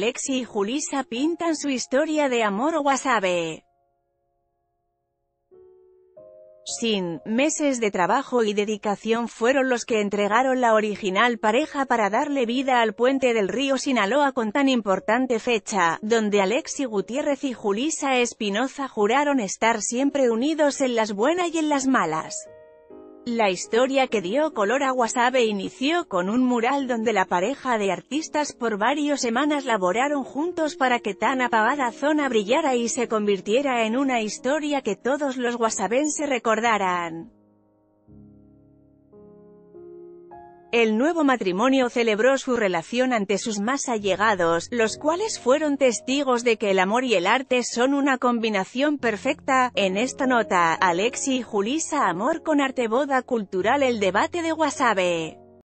Alexi y Julissa pintan su historia de amor Wasabe. Meses de trabajo y dedicación fueron los que entregaron la original pareja para darle vida al puente del río Sinaloa con tan importante fecha, donde Alexi Gutiérrez y Julissa Espinoza juraron estar siempre unidos en las buenas y en las malas. La historia que dio color a Wasabe inició con un mural donde la pareja de artistas por varias semanas laboraron juntos para que tan apagada zona brillara y se convirtiera en una historia que todos los wasabenses recordaran. El nuevo matrimonio celebró su relación ante sus más allegados, los cuales fueron testigos de que el amor y el arte son una combinación perfecta. En esta nota, Alexi y Julissa amor con arte boda cultural el debate de Wasabe.